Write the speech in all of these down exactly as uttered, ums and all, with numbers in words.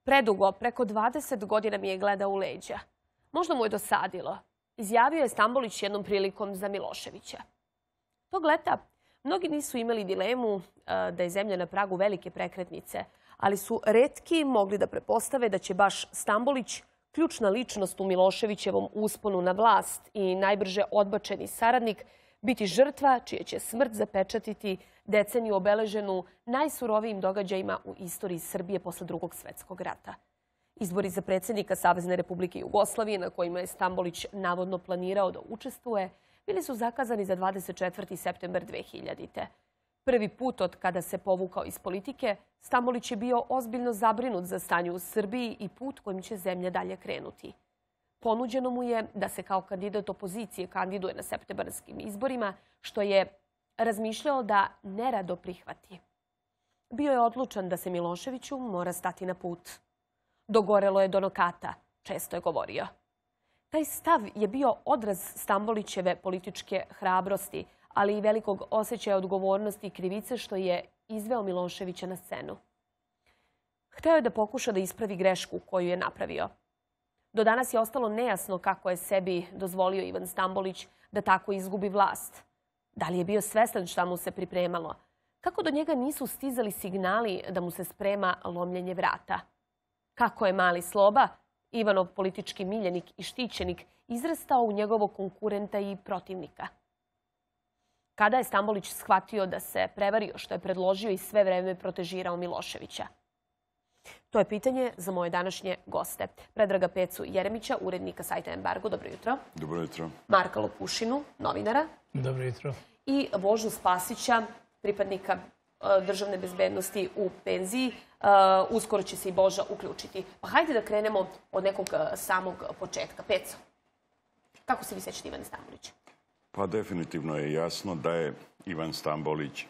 Predugo, preko dvadeset godina mi je gledao u leđa. Možda mu je dosadilo. Izjavio je Stambolić jednom prilikom za Miloševića. Tog leta mnogi nisu imali dilemu da je zemlja na pragu velike prekretnice, ali su retki mogli da pretpostave da će baš Stambolić, ključna ličnost u Miloševićevom usponu na vlast i najbrže odbačeni saradnik, biti žrtva čije će smrt zapečatiti deceniju obeleženu najsurovijim događajima u istoriji Srbije posle Drugog svjetskog rata. Izbori za predsjednika Savezne Republike Jugoslavije, na kojima je Stambolić navodno planirao da učestvuje, bili su zakazani za dvadeset četvrti septembar dve hiljadite. Prvi put od kada se povukao iz politike, Stambolić je bio ozbiljno zabrinut za stanje u Srbiji i put kojim će zemlja dalje krenuti. Ponuđeno mu je da se kao kandidat opozicije kandiduje na septembarskim izborima, što je razmišljao da nerado prihvati. Bio je odlučan da se Miloševiću mora stati na put. Dogorelo je do nokata, često je govorio. Taj stav je bio odraz Stambolićeve političke hrabrosti, ali i velikog osjećaja odgovornosti i krivice što je izveo Miloševića na scenu. Hteo je da pokuša da ispravi grešku koju je napravio. Do danas je ostalo nejasno kako je sebi dozvolio Ivan Stambolić da tako izgubi vlast. Da li je bio svestan šta mu se pripremalo? Kako do njega nisu stizali signali da mu se sprema lomljenje vrata? Kako je mali Sloba, Ivanov politički miljenik i štićenik, izrastao u njegovog konkurenta i protivnika? Kada je Stambolić shvatio da se prevario što je predložio i sve vreme protežirao Miloševića? To je pitanje za moje današnje goste. Predraga Pecu Jeremića, urednika sajta Embargo. Dobro jutro. Dobro jutro. Marka Lopušinu, novinara. Dobro jutro. I Božu Spasića, pripadnika državne bezbednosti u penziji. Uskoro će se i Boža uključiti. Pa hajde da krenemo od nekog samog početka. Peco, kako se vi sećate Ivana Stambolića? Pa definitivno je jasno da je Ivan Stambolić,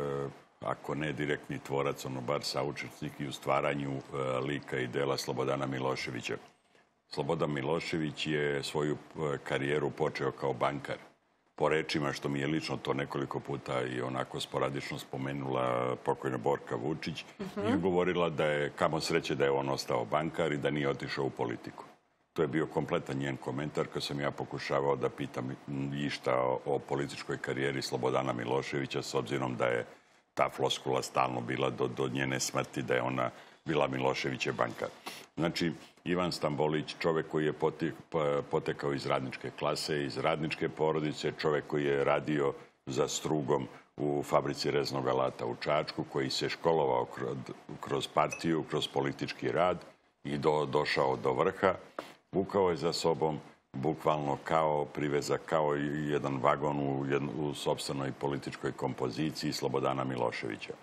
ako ne direktni tvorac, ono bar saučesnik i u stvaranju lika i dela Slobodana Miloševića. Slobodan Milošević je svoju karijeru počeo kao bankar. Po rečima, što mi je lično to nekoliko puta i onako sporadično spomenula pokojna Borka Vučić, je govorila da je kamo sreće da je on ostao bankar i da nije otišao u politiku. To je bio kompletan njen komentar kad sam ja pokušavao da pitam išta o političkoj karijeri Slobodana Miloševića, s obzirom da je ta floskula stalno bila do, do njene smrti, da je ona bila Miloševićev bankar. Znači, Ivan Stambolić, čovjek koji je potekao iz radničke klase, iz radničke porodice, čovjek koji je radio za strugom u fabrici reznog alata u Čačku, koji se školovao kroz partiju, kroz politički rad i do, došao do vrha, vukao je za sobom bukvalno kao privezak, kao jedan vagon u, u sopstvenoj političkoj kompoziciji Slobodana Miloševića.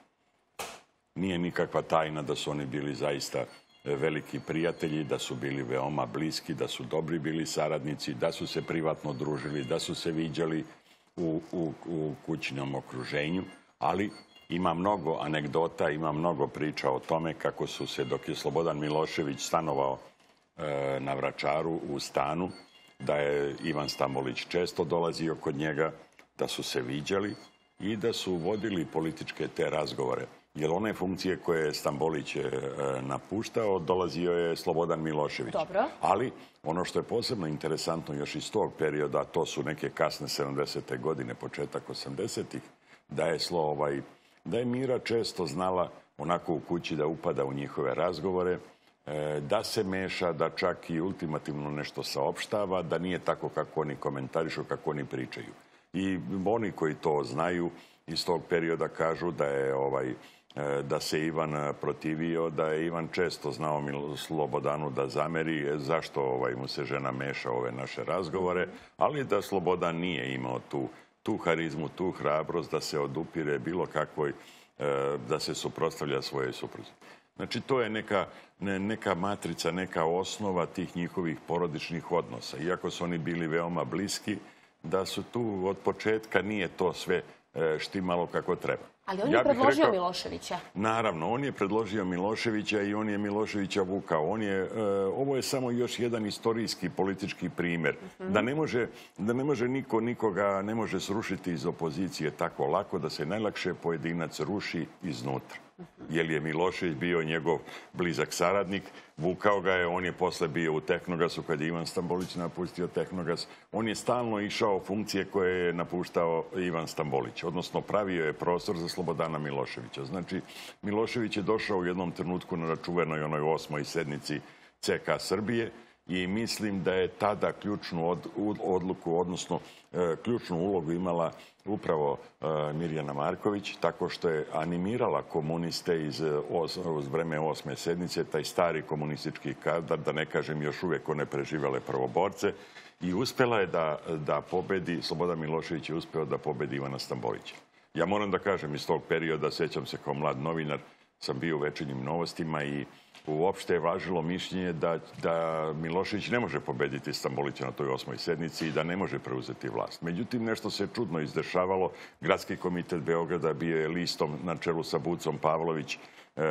Nije nikakva tajna da su oni bili zaista veliki prijatelji, da su bili veoma bliski, da su dobri bili saradnici, da su se privatno družili, da su se viđali u, u, u kućnom okruženju, ali ima mnogo anegdota, ima mnogo priča o tome kako su se, dok je Slobodan Milošević stanovao e, na Vračaru u stanu, da je Ivan Stambolić često dolazio kod njega, da su se viđali i da su vodili političke te razgovore. Jer one funkcije koje je Stambolić napuštao, dolazio je Slobodan Milošević. Dobro. Ali ono što je posebno interesantno još iz tog perioda, to su neke kasne sedamdesete godine, početak osamdesetih, da je, ovaj, da je Mira često znala onako u kući da upada u njihove razgovore, da se meša, da čak i ultimativno nešto saopštava, da nije tako kako oni komentarišu, kako oni pričaju. I oni koji to znaju iz tog perioda kažu da je ovaj, da se Ivan protivio, da je Ivan često znao Slobodanu da zameri zašto ovaj, mu se žena meša ove naše razgovore, ali da Slobodan nije imao tu, tu harizmu, tu hrabrost da se odupire bilo kakvoj, da se suprotstavlja svojoj supruzi. Znači, to je neka, ne, neka matrica, neka osnova tih njihovih porodičnih odnosa. Iako su oni bili veoma bliski, da su tu od početka nije to sve štimalo kako treba. Ali on je predložio rekao, Miloševića. Naravno, on je predložio Miloševića i on je Miloševića vukao. On je, uh, ovo je samo još jedan istorijski politički primjer. Uh-huh. Da ne može, da ne može niko nikoga ne može srušiti iz opozicije tako lako, da se najlakše pojedinac ruši iznutra. jer je Milošević bio njegov blizak saradnik. Vukao ga je, on je posle bio u Tehnogasu kad je Ivan Stambolić napustio Tehnogas. On je stalno išao funkcije koje je napuštao Ivan Stambolić, odnosno pravio je prostor za Slobodana Miloševića. Znači, Milošević je došao u jednom trenutku na čuvenoj onoj osmoj sednici C K Srbije i mislim da je tada ključnu odluku, odnosno ključnu ulogu imala upravo Mirjana Marković, tako što je animirala komuniste iz vreme osme sednice, taj stari komunistički kadar, da ne kažem još uvijek one preživele prvoborce, i uspela je da pobedi, Slobodan Milošević je uspeo da pobedi Ivana Stambolića. Ja moram da kažem, iz tog perioda, sećam se kao mlad novinar, sam bio u Večernjim novostima i uopšte je važilo mišljenje da Milošević ne može pobediti Stambolića na toj osmoj sednici i da ne može preuzeti vlast. Međutim, nešto se čudno izdešavalo. Gradski komitet Beograda bio je listom na čelu sa Bucom Pavlović,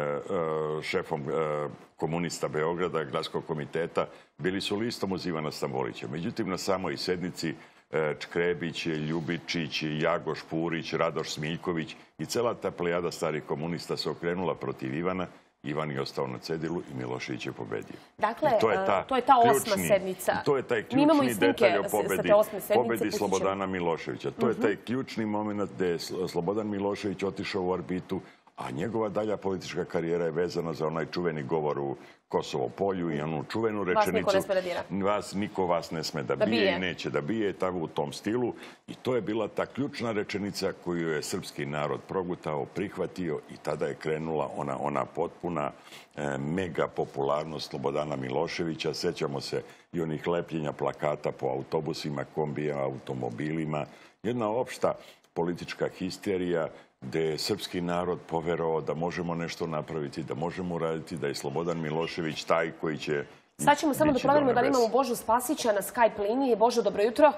šefom komunista Beograda, gradskog komiteta. Bili su listom uz Ivana Stambolića. Međutim, na samoj sednici Čkrebić, Ljubičić, Jagoš Purić, Radoš Smiljković i cela ta plejada starih komunista se okrenula protiv Ivana. Ivan je ostao na cedilu i Milošević je pobedio. Dakle, to je ta osma sednica. To je taj ključni detalj o pobedi Slobodana Miloševića. To je taj ključni moment gde je Slobodan Milošević otišao u orbitu, a njegova dalja politička karijera je vezana za onaj čuveni govor u Kosovo polju i onu čuvenu rečenicu vas niko vas ne sme da bije i neće da bije, tako u tom stilu. I to je bila ta ključna rečenica koju je srpski narod progutao, prihvatio i tada je krenula ona potpuna mega popularnost Slobodana Miloševića. Sećamo se i onih lepljenja plakata po autobusima, kombijama, automobilima. Jedna opšta politička histerija gde je srpski narod poverovao da možemo nešto napraviti, da možemo uraditi, da je Slobodan Milošević taj koji će... Sad ćemo samo da proverimo da li imamo Božu Spasića na Skype liniji. Božo, dobro jutro.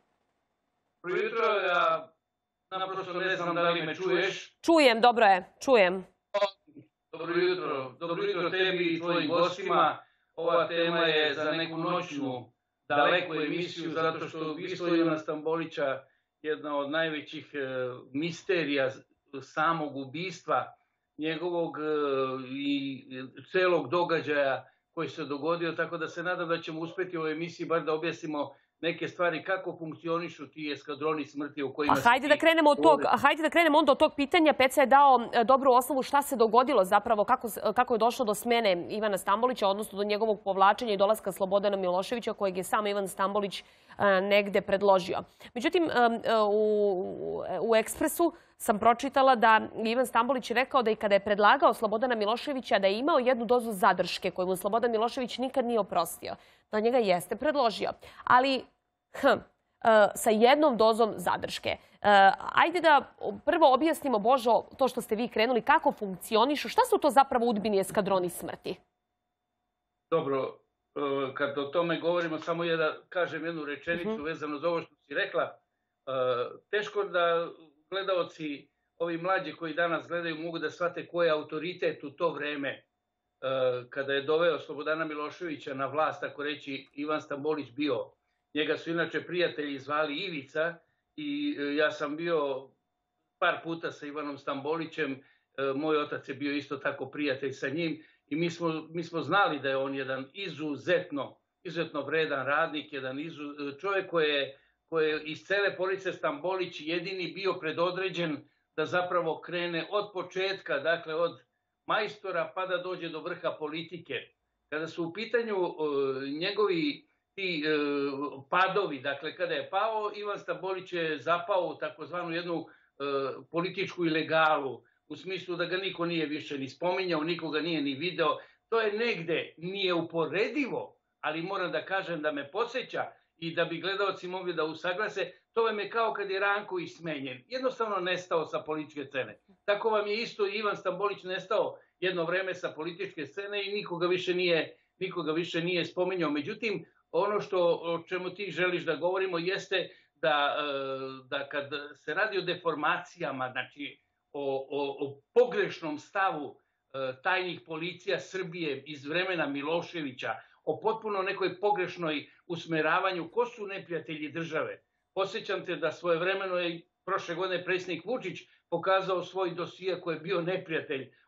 Dobro jutro, ja naprosto ne znam da li me čuješ. Čujem, dobro je, čujem. Dobro jutro, dobro jutro tebi i tvojim gostima. Ova tema je za neku noćnu daleku emisiju, zato što ubistvo Ivana Stambolića jedna od najvećih misterija samog ubistva njegovog i celog događaja koji se dogodio, tako da se nadam da ćemo uspeti u ovoj emisiji bar da objasnimo neke stvari kako funkcionišu ti eskadroni smrti u kojima... A hajde da krenemo od tog, hajde da krenemo onda od tog pitanja. Peca je dao dobru osnovu šta se dogodilo zapravo, kako, kako je došlo do smene Ivana Stambolića, odnosno do njegovog povlačenja i dolaska Slobodana Miloševića, kojeg je sam Ivan Stambolić negde predložio. Međutim, u, u Ekspresu sam pročitala da Ivan Stambolić rekao da i kada je predlagao Slobodana Miloševića da je imao jednu dozu zadrške koju mu Slobodan Milošević nikad nije oprostio. Da njega jeste predložio. Ali hm, sa jednom dozom zadrške. Ajde da prvo objasnimo, Božo, to što ste vi krenuli, kako funkcionišu, šta su to zapravo udbini eskadroni smrti? Dobro, kad o tome govorimo, samo ja da kažem jednu rečenicu vezano za ovo što si rekla. Teško da gledaoci, ovi mlađi koji danas gledaju, mogu da shvate ko je autoritet u to vreme kada je doveo Slobodana Miloševića na vlast, ako reći Ivan Stambolić bio. Njega su inače prijatelji zvali Ivica i ja sam bio par puta sa Ivanom Stambolićem. Moj otac je bio isto tako prijatelj sa njim i mi smo, mi smo znali da je on jedan izuzetno, izuzetno vredan radnik, jedan izu, čovjek koji je, koji je iz cele porodice Stambolić jedini bio predodređen da zapravo krene od početka, dakle od majstora pa da dođe do vrha politike. Kada su u pitanju uh, njegovi ti uh, padovi, dakle kada je pao, Ivan Stambolić je zapao u takozvanu jednu uh, političku ilegalu, u smislu da ga niko nije više ni spominjao, nikoga nije ni video. To je negde nije uporedivo, ali moram da kažem da me podsjeća i da bi gledaoci mogli da usaglase, to vam je kao kad je Ranković smenjen. Jednostavno nestao sa političke scene. Tako vam je isto Ivan Stambolić nestao jedno vreme sa političke scene i nikoga više nije, nikoga više nije spominjao. Međutim, ono što, o čemu ti želiš da govorimo jeste da, da kad se radi o deformacijama, znači o, o, o pogrešnom stavu tajnih policija Srbije iz vremena Miloševića, o potpuno nekoj pogrešnoj usmeravanju ko su neprijatelji države. Posjećam te da svojevremeno je prošle godine predsjednik Vučić pokazao svoj dosije koji je bio neprijatelj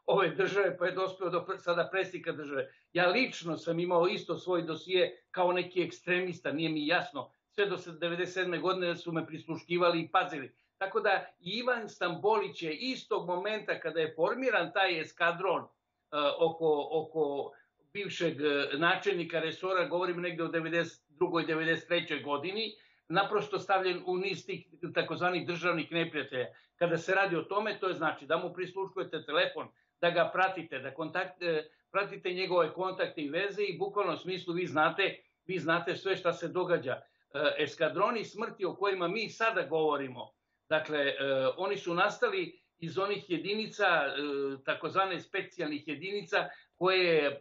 ove države, pa je dospeo do sada predsjednika države. Ja lično sam imao isto svoj dosije kao neki ekstremista, nije mi jasno. Sve do devedeset sedme godine su me prisluškivali i pazili. Tako da Ivan Stambolić je istog momenta kada je formiran taj eskadron uh, oko, oko bivšeg načelnika resora, govorim negde o devedeset drugoj devedeset trećoj godini, naprosto stavljen u niz tih takozvanih državnih neprijatelja. Kada se radi o tome, to je znači da mu prisluškujete telefon, da ga pratite, da kontakt, pratite njegove kontakte i veze i bukvalno u smislu vi znate, vi znate sve šta se događa. Eskadroni smrti o kojima mi sada govorimo, dakle, oni su nastali iz onih jedinica, takozvane specijalnih jedinica, koje je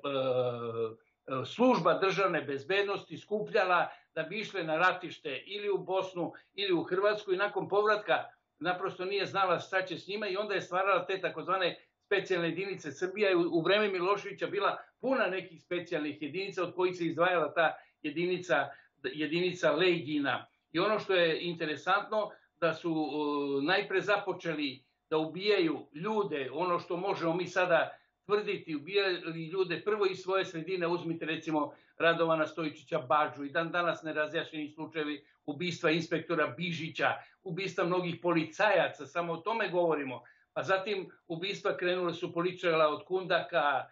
služba državne bezbednosti skupljala da bi išle na ratište ili u Bosnu ili u Hrvatsku i nakon povratka naprosto nije znala šta će s njima i onda je stvarala te takozvane specijalne jedinice. Srbija je u vreme Miloševića bila puna nekih specijalnih jedinica od kojih se izdvajala ta jedinica, jedinica Legina. I ono što je interesantno da su uh, najpre započeli da ubijaju ljude, ono što možemo mi sada tvrditi, ubijali ljude prvo iz svoje sredine, uzmite recimo Radovana Stojičića Badžu i dan danas nerazjašnjeni slučajevi ubistva inspektora Bižića, ubistva mnogih policajaca, samo o tome govorimo. Pa zatim ubistva krenule su političara od Kundaka,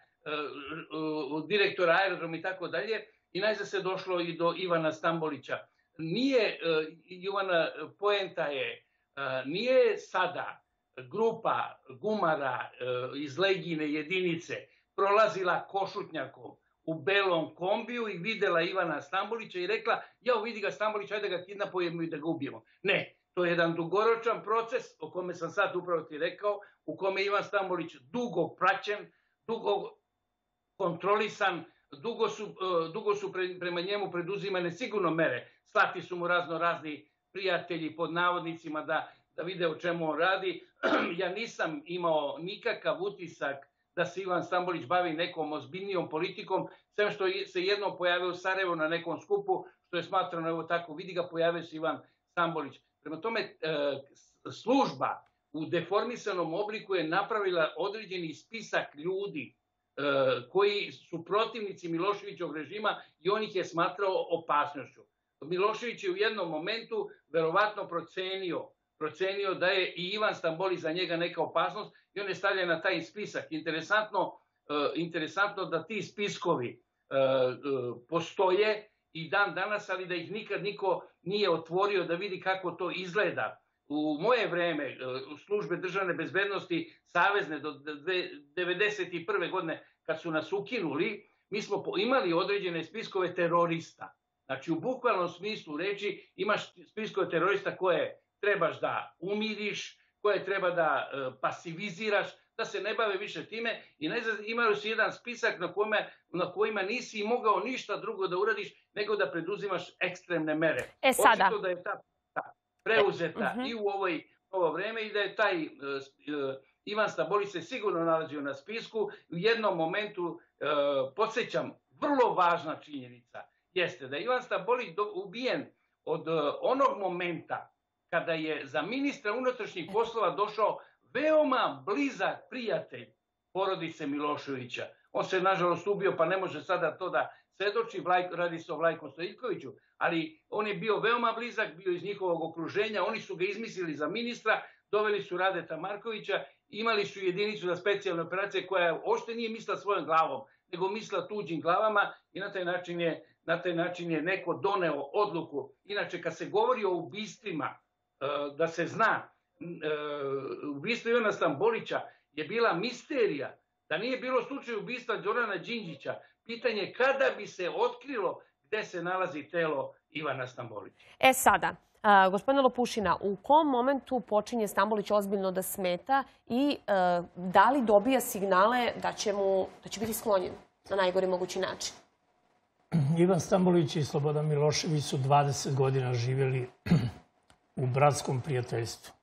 direktora aerodroma i tako dalje i najzad se došlo i do Ivana Stambolića. Nije, Ivana, poenta je, nije sada grupa gumara iz Legijine jedinice prolazila Košutnjakom u belom kombiju i videla Ivana Stambolića i rekla, jao vidi ga Stambolić, ajde ga kidnapujemo i da ga ubijemo. Ne, to je jedan dugoročan proces o kome sam sad upravo ti rekao, u kome je Ivan Stambolić dugo praćen, dugo kontrolisan, dugo su, dugo su prema njemu preduzimane sigurno mere. Slati su mu razno razni prijatelji pod navodnicima da da vide o čemu on radi. Ja nisam imao nikakav utisak da se Ivan Stambolić bavi nekom ozbiljnijom politikom, sem što se jednom pojavio u Sarajevu na nekom skupu, što je smatrano, evo tako, vidi ga, pojavio se Ivan Stambolić. Prema tome, služba u deformisanom obliku je napravila određeni spisak ljudi koji su protivnici Miloševićevog režima i on ih je smatrao opasnošću. Milošević je u jednom momentu verovatno procenio procenio da je i Ivan Stambolić za njega neka opasnost i on je stavljen na taj spisak. Interesantno, interesantno da ti spiskovi postoje i dan danas, ali da ih nikad niko nije otvorio da vidi kako to izgleda. U moje vreme, u službe državne bezbednosti savezne do devedeset prve godine, kad su nas ukinuli, mi smo imali određene spiskove terorista. Znači, u bukvalnom smislu reči imaš spiskove terorista koje trebaš da umiriš, koje treba da pasiviziraš, da se ne bave više time i najzad imali su jedan spisak na, kome, na kojima nisi mogao ništa drugo da uradiš nego da preduzimaš ekstremne mere. E sada. Očito da je ta, ta preuzeta uh-huh. i u ovoj, ovo vreme i da je taj uh, uh, Ivan Stambolić se sigurno nalazio na spisku. U jednom momentu, uh, podsjećam, vrlo važna činjenica jeste da je Ivan Stambolić ubijen od uh, onog momenta kada je za ministra unutrašnjih poslova došao veoma blizak prijatelj porodice Miloševića. On se nažalost ubio, pa ne može sada to da svedoči, radi se o Vlajku Stojiljkoviću, ali on je bio veoma blizak, bio iz njihovog okruženja, oni su ga izmislili za ministra, doveli su Radeta Markovića, imali su jedinicu za specijalne operacije koja uopšte nije mislila svojom glavom, nego mislila tuđim glavama i na taj način je, na taj način je neko doneo odluku. Inače, kad se govori o ubistvima, da se zna, ubistvo Ivana Stambolića je bila misterija. Da nije bilo slučaju ubistva Đorana Đinđića, pitanje kada bi se otkrilo gde se nalazi telo Ivana Stambolića. E sada, a, gospodine Lopušina, u kom momentu počinje Stambolić ozbiljno da smeta i a, da li dobija signale da će, mu, da će biti sklonjen na najgori mogući način? Ivan Stambolić i Slobodan Milošević su dvadeset godina živjeli u bratskom prijateljstvu.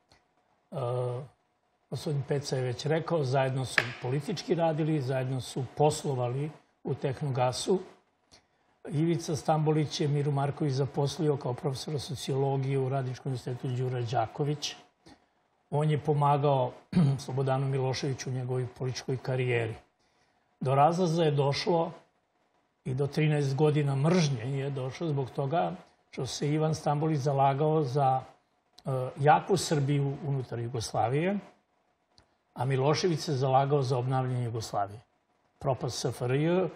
Uh, gospodin Peca je već rekao, zajedno su politički radili, zajedno su poslovali u Tehnogasu. Ivica Stambolić je Miru Marković zaposlio kao profesora sociologije u Radničkom institutu Đura Đaković. on je pomagao Slobodanu Miloševiću u njegovoj političkoj karijeri. Do razlaza je došlo i do trinaest godina mržnje je došlo zbog toga što se Ivan Stambolić zalagao za jaku Srbiju unutar Jugoslavije, a Milošević se zalagao za obnavljanje Jugoslavije. Propast S F R J,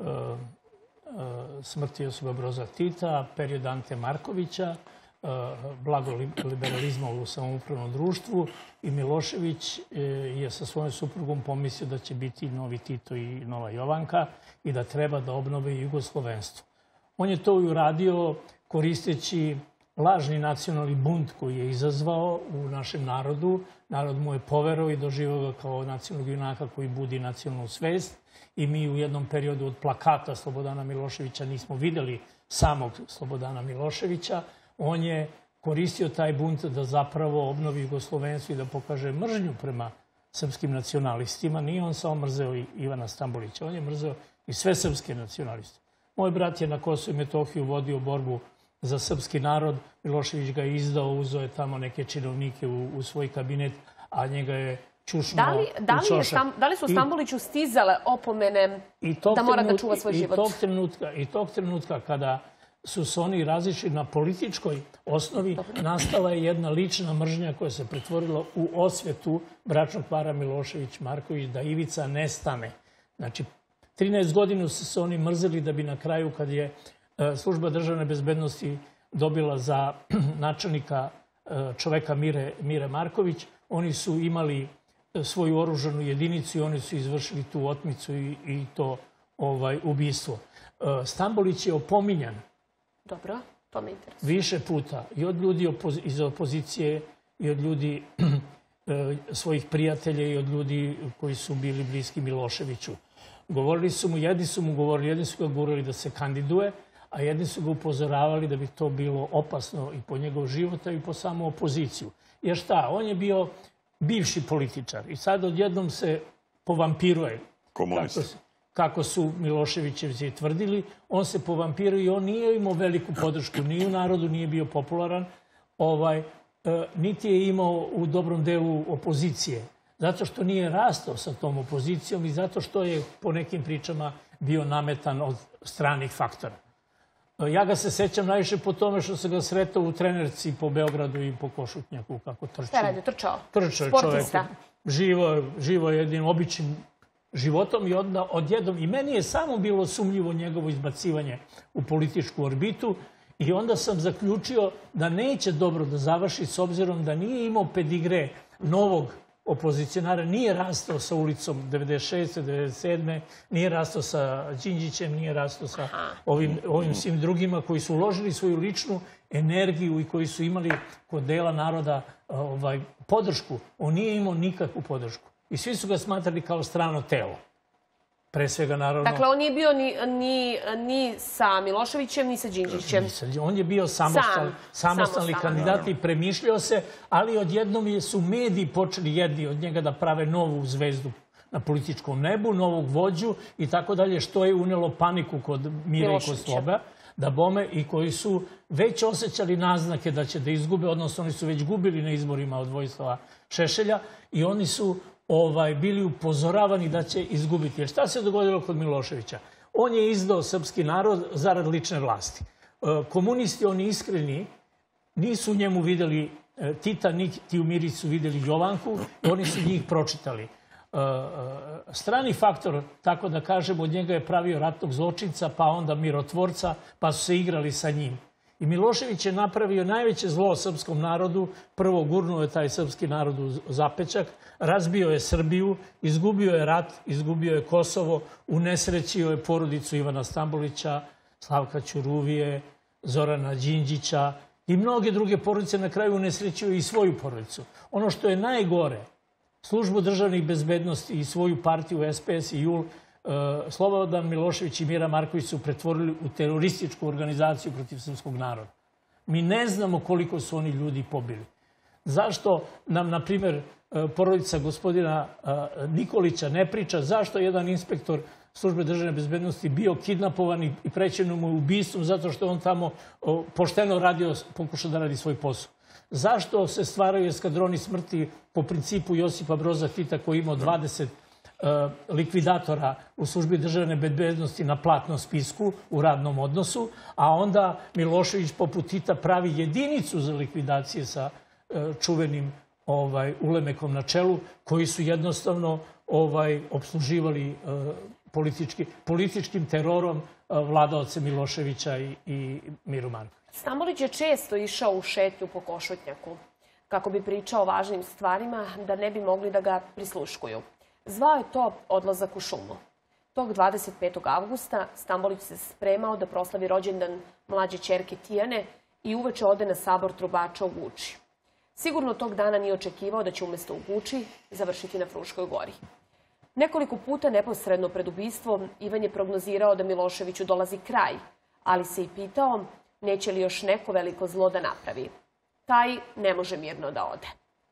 smrt Josipa Broza Tita, period Ante Markovića, blago liberalizma u samoupravnom društvu i Milošević je sa svojom suprugom pomislio da će biti novi Tito i nova Jovanka i da treba da obnovi jugoslovenstvo. On je to uradio koristeći lažni nacionalni bunt koji je izazvao u našem narodu. Narod mu je poverovao i doživao ga kao nacionalnog junaka koji budi nacionalnu svest. I mi u jednom periodu od plakata Slobodana Miloševića nismo videli samog Slobodana Miloševića. On je koristio taj bunt da zapravo obnovi jugoslovenstvo i da pokaže mržnju prema srpskim nacionalistima. Nije on samo mrzeo i Ivana Stambolića, on je mrzeo i sve srpske nacionaliste. Moj brat je na Kosovu i Metohiju vodio borbu za srpski narod. Milošević ga je izdao, uzeo je tamo neke činovnike u, u svoj kabinet, a njega je čušnuo da li, da li, je Stam, da li su Stamboliću stizale opomene da mora da čuva svoj život? I tog trenutka, i tog trenutka kada su se oni razišli na političkoj osnovi, Dobre. nastala je jedna lična mržnja koja se pretvorila u osvetu bračnog para Milošević-Marković da Ivica nestane. Znači, trinaest godina su se oni mrzeli da bi na kraju, kad je Služba državne bezbednosti dobila za načelnika čoveka Mire, Mire Marković, oni su imali svoju oružanu jedinicu i oni su izvršili tu otmicu i, i to ovaj, ubistvo. Stambolić je opominjan. Dobro, to me interesuje. Više puta i od ljudi opozi iz opozicije i od ljudi svojih prijatelja i od ljudi koji su bili bliski Miloševiću. Govorili su mu, jedni su mu govorili, jedni su ga gurali da se kandiduje, a jedni su ga upozoravali da bi to bilo opasno i po njegov života i po samu opoziciju. Jer šta, on je bio bivši političar i sad odjednom se povampiruje. Komunista. Kako, kako su Miloševićevci tvrdili, on se povampiruje i on nije imao veliku podršku, ni u narodu nije bio popularan, ovaj, e, niti je imao u dobrom delu opozicije. Zato što nije rastao sa tom opozicijom i zato što je po nekim pričama bio nametan od stranih faktora. Ja ga se sećam najviše po tome što se ga sretao u trenerci po Beogradu i po Košutnjaku, kako trčao. Šta radi, trčao? Trčao je čovjek. Živo, živo jednim običnim životom i onda odjednom. I meni je samo bilo sumnjivo njegovo izbacivanje u političku orbitu i onda sam zaključio da neće dobro da završi s obzirom da nije imao pedigre novog opozicionara, nije rastao sa ulicom devedeset šeste devedeset sedme nije rastao sa Đinđićem, nije rastao sa ovim, ovim svim drugima koji su uložili svoju ličnu energiju i koji su imali kod dela naroda ovaj, podršku. On nije imao nikakvu podršku. I svi su ga smatrali kao strano telo. Pre svega, naravno... Dakle, on nije bio ni, ni, ni sa Miloševićem, ni sa Đinđićem. On je bio samostal, Sam, samostalni kandidat i premišljao se, ali odjednom su mediji počeli jedni od njega da prave novu zvezdu na političkom nebu, novog vođu i tako dalje, što je unelo paniku kod Mire i kod Sloba, da bome i koji su već osjećali naznake da će da izgube, odnosno oni su već gubili na izborima od Vojislava Šešelja i oni su ovaj, bili upozoravani da će izgubiti. Jer šta se dogodilo kod Miloševića? On je izdao srpski narod zarad lične vlasti. Komunisti, oni iskreni, nisu u njemu vidjeli Tita, niti u Miricu vidjeli Jovanku i oni su njih pročitali. Strani faktor, tako da kažem, od njega je pravio ratnog zločinca, pa onda mirotvorca, pa su se igrali sa njim. I Milošević je napravio najveće zlo srpskom narodu. Prvo gurnuo je taj srpski narod u zapečak, razbio je Srbiju, izgubio je rat, izgubio je Kosovo, unesrećio je porodicu Ivana Stambolića, Slavka Ćuruvije, Zorana Đinđića i mnoge druge porodice. Na kraju unesrećio i svoju porodicu. Ono što je najgore, Službu državnih bezbednosti i svoju partiju S P S i J U L, Slobodan Milošević i Mira Marković su pretvorili u terorističku organizaciju protiv srpskog naroda. Mi ne znamo koliko su oni ljudi pobili. Zašto nam, na primjer, porodica gospodina Nikolića ne priča zašto jedan inspektor Službe državne bezbednosti bio kidnapovan i prećeno mu ubistvom zato što on tamo pošteno radio, pokušao da radi svoj posao. Zašto se stvaraju eskadroni smrti po principu Josipa Broza Tita koji imao dvadeset likvidatora u službi državne bezbednosti na platnom spisku u radnom odnosu, a onda Milošević poput Tita pravi jedinicu za likvidacije sa čuvenim Ulemekom na čelu, koji su jednostavno opsluživali političkim terorom vladaoce Miloševića i Miru Markovića. Stambolić je često išao u šetnju po Košutnjaku kako bi pričao o važnim stvarima da ne bi mogli da ga prisluškuju. Zvao je to odlazak u šumu. Tog dvadeset petog avgusta Stambolić se spremao da proslavi rođendan mlađe ćerke Tijane i uveče ode na sabor trubača u Guči. Sigurno tog dana nije očekivao da će umjesto u Guči završiti na Fruškoj gori. Nekoliko puta neposredno pred ubistvom Ivan je prognozirao da Miloševiću dolazi kraj, ali se i pitao neće li još neko veliko zlo da napravi. Taj ne može mirno da ode.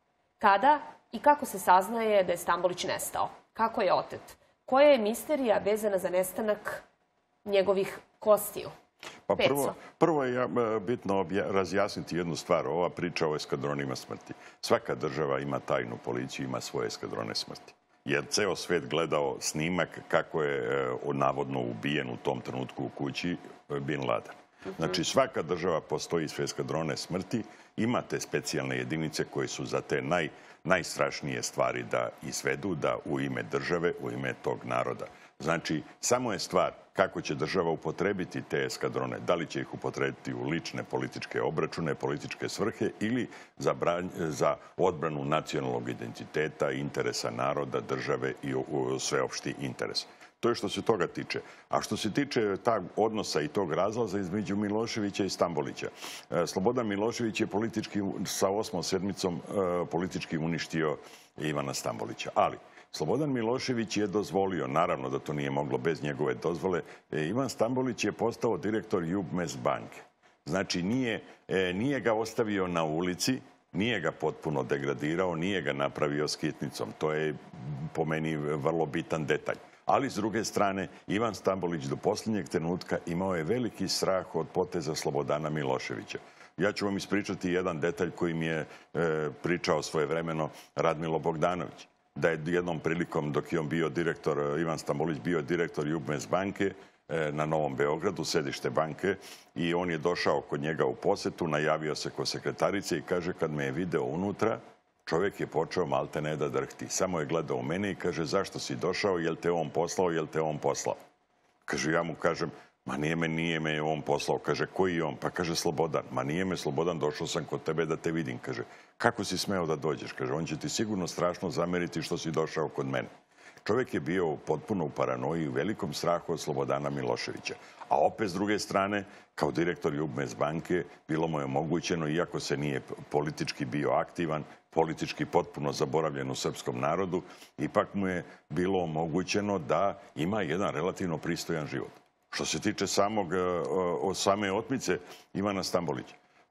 Kada i kako se saznaje da je Stambolić nestao? Kako je otet? Koja je misterija vezana za nestanak njegovih kostiju? Pa prvo, prvo je bitno razjasniti jednu stvar. Ova priča o eskadronima smrti. Svaka država ima tajnu policiju, ima svoje eskadrone smrti. Jer ceo svet gledao snimak kako je navodno ubijen u tom trenutku u kući Bin Laden. Znači, svaka država postoji sve eskadrone smrti, ima te specijalne jedinice koje su za te naj, najstrašnije stvari da izvedu, da u ime države, u ime tog naroda. Znači, samo je stvar kako će država upotrebiti te eskadrone. Da li će ih upotrebiti u lične političke obračune, političke svrhe ili za, bran, za odbranu nacionalnog identiteta, interesa naroda, države i sveopšti interes. To je što se toga tiče. A što se tiče tog odnosa i tog razlaza između Miloševića i Stambolića. Slobodan Milošević je politički, sa osmom sedmicom politički uništio Ivana Stambolića. Ali Slobodan Milošević je dozvolio, naravno da to nije moglo bez njegove dozvole, Ivan Stambolić je postao direktor Jubmes banke. Znači nije, nije ga ostavio na ulici, nije ga potpuno degradirao, nije ga napravio skitnicom. To je po meni vrlo bitan detalj. Ali, s druge strane, Ivan Stambolić do posljednjeg trenutka imao je veliki strah od poteza Slobodana Miloševića. Ja ću vam ispričati jedan detalj koji mi je e, pričao svojevremeno Radmilo Bogdanović. Da je jednom prilikom, dok je on bio direktor, Ivan Stambolić bio direktor Jubmes banke e, na Novom Beogradu, sedište banke, i on je došao kod njega u posetu, najavio se kod sekretarice i kaže, kad me je video unutra, čovjek je počeo malte ne da drhti. Samo je gledao u mene i kaže, zašto si došao, jel te on poslao, jel te on poslao? Kaže, ja mu kažem, ma nije me, nije me on poslao. Kaže, koji je on? Pa kaže, Slobodan. Ma nije me Slobodan, došao sam kod tebe da te vidim. Kaže, kako si smeo da dođeš? Kaže, on će ti sigurno strašno zameriti što si došao kod mene. Čovjek je bio potpuno u paranoji i u velikom strahu od Slobodana Miloševića. A opet, s druge strane, kao direktor Jubmes banke, bilo mu je omogućeno, iako se nije politički bio aktivan, politički potpuno zaboravljen u srpskom narodu, ipak mu je bilo omogućeno da ima jedan relativno pristojan život. Što se tiče samog, same otmice Ivana Stambolića,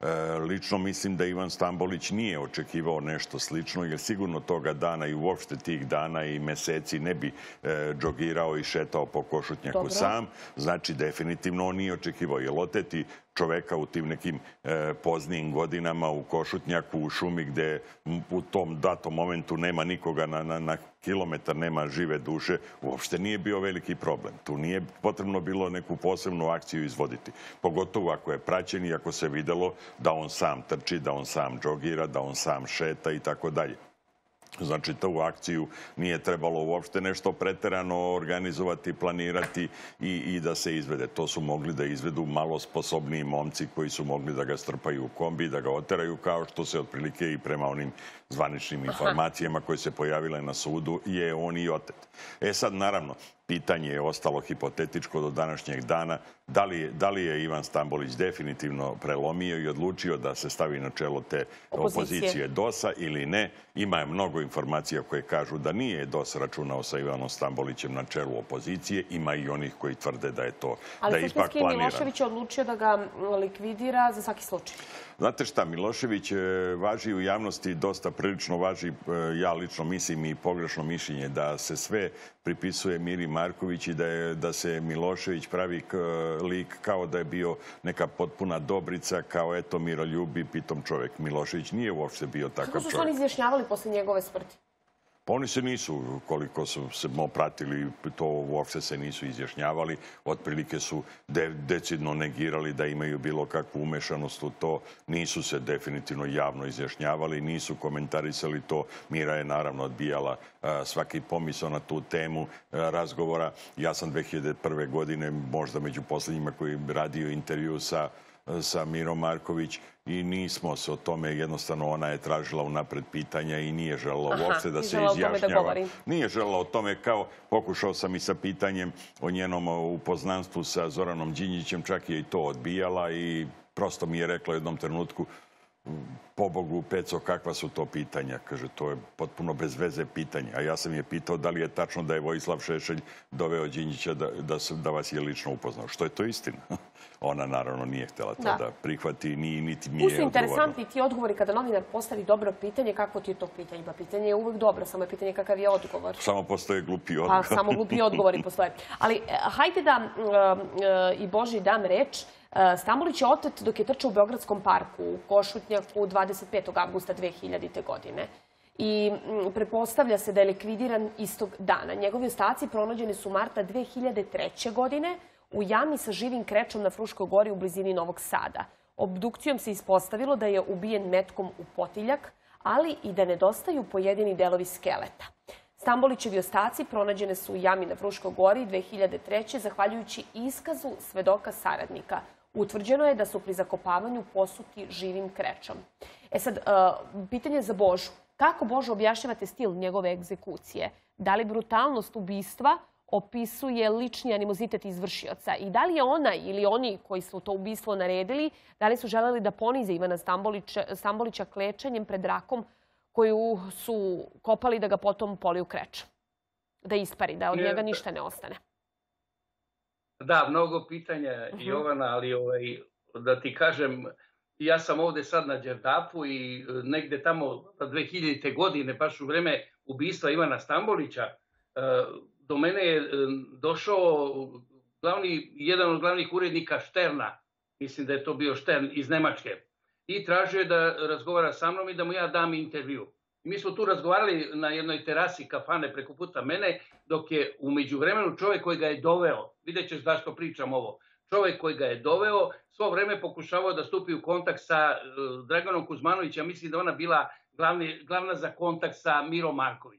lično mislim da Ivan Stambolić nije očekivao nešto slično, jer sigurno toga dana i uopšte tih dana i meseci ne bi džogirao i šetao po Košutnjaku Dobro. sam. Znači, definitivno on nije očekivao. Jer oteti čoveka u tim nekim e, poznijim godinama u Košutnjaku, u šumi gde u tom datom momentu nema nikoga na, na, na kilometar, nema žive duše, uopšte nije bio veliki problem. Tu nije potrebno bilo neku posebnu akciju izvoditi. Pogotovo ako je praćen i ako se videlo da on sam trči, da on sam džogira, da on sam šeta i tako dalje. Znači, tu akciju nije trebalo uopšte nešto preterano organizovati, planirati i, i da se izvede. To su mogli da izvedu malo sposobniji momci koji su mogli da ga strpaju u kombi, da ga oteraju, kao što se otprilike i prema onim zvaničnim informacijama koje se pojavile na sudu je on i otet. E sad, naravno, pitanje je ostalo hipotetičko do današnjeg dana. Da li, da li je Ivan Stambolić definitivno prelomio i odlučio da se stavi na čelo te opozicije, opozicije D O S-a ili ne? Ima je mnogo informacija koje kažu da nije D O S računao sa Ivanom Stambolićem na čelu opozicije. Ima i onih koji tvrde da je to Ali da je ipak planirano. Ali Milošević je odlučio da ga likvidira za svaki slučaj. Znate šta, Milošević važi u javnosti, dosta prilično važi, ja lično mislim i pogrešno mišljenje, da se sve pripisuje Miri Marković i da, je, da se Milošević pravi k, lik kao da je bio neka potpuna dobrica, kao eto miroljubi, pitom čovjek. Milošević nije uopšte bio takav čovjek. Kako su se oni izjašnjavali posle njegove smrti? Pa oni se nisu, koliko su se pratili, to uopšte se nisu izjašnjavali. Otprilike su de, decidno negirali da imaju bilo kakvu umešanost u to. Nisu se definitivno javno izjašnjavali, nisu komentarisali to. Mira je naravno odbijala a, svaki pomisao na tu temu a, razgovora. Ja sam dve hiljade prve. godine, možda među posljednjima koji radio intervju sa sa Mirom Marković i nismo se o tome, jednostavno ona je tražila unapred pitanja i nije želela uopšte da se izjašnjava. Nije želela o tome, kao pokušao sam i sa pitanjem o njenom upoznanstvu sa Zoranom Đinđićem, čak je i to odbijala i prosto mi je rekla u jednom trenutku, pobogu, Peco, kakva su to pitanja? Kaže, to je potpuno bez veze pitanja. A ja sam je pitao da li je tačno da je Vojislav Šešelj doveo Đinđića da, da, da vas je lično upoznao. Što je to istina? Ona naravno nije htjela to da, da prihvati, ni, niti nije odgovorila. Tu su interesantni ti odgovori kada novinar postavi dobro pitanje, kako ti je to pitanje? Pa pitanje je uvijek dobro, samo je pitanje kakav je odgovor. Samo postoje glupi odgovor. Pa samo glupi odgovori postoje. Ali hajde da uh, i Boži dam reč. Stambolić je otet dok je trčao u Beogradskom parku u Košutnjaku dvadeset petog avgusta dve hiljadite. godine. I pretpostavlja se da je likvidiran istog dana. Njegovi ostaci pronađeni su marta dve hiljade treće. godine u jami sa živim krečom na Fruškoj gori u blizini Novog Sada. Obdukcijom se ispostavilo da je ubijen metkom u potiljak, ali i da nedostaju pojedini delovi skeleta. Stambolićevi ostaci pronađene su u jami na Fruškoj gori dve hiljade treće. zahvaljujući iskazu svedoka saradnika. Utvrđeno je da su pri zakopavanju posuti živim krečom. E sad, pitanje za Božu. Kako, Božo, objašnjavate stil njegove egzekucije? Da li brutalnost ubistva opisuje lični animozitet izvršioca? I da li je ona ili oni koji su to ubistvo naredili, da li su želeli da ponize Ivana Stambolića, Stambolića klečanjem pred rakom koju su kopali da ga potom poliju krečom? Da ispari, da od njega ništa ne ostane. Da, mnogo pitanja, uh-huh. Jovana, ali ovaj, da ti kažem, ja sam ovdje sad na Đerdapu i negde tamo dve hiljadite. godine, baš u vreme ubistva Ivana Stambolića, do mene je došao glavni, jedan od glavnih urednika Šterna, mislim da je to bio Štern iz Nemačke, i tražio je da razgovara sa mnom i da mu ja dam intervju. Mi smo tu razgovarali na jednoj terasi kafane preko puta mene, dok je u međuvremenu čovjek koji ga je doveo, vidjet ćeš zašto pričam ovo, čovjek koji ga je doveo, svo vreme pokušavao da stupi u kontakt sa uh, Draganom Kuzmanovićem, mislim da ona bila glavni, glavna za kontakt sa Mirom Marković.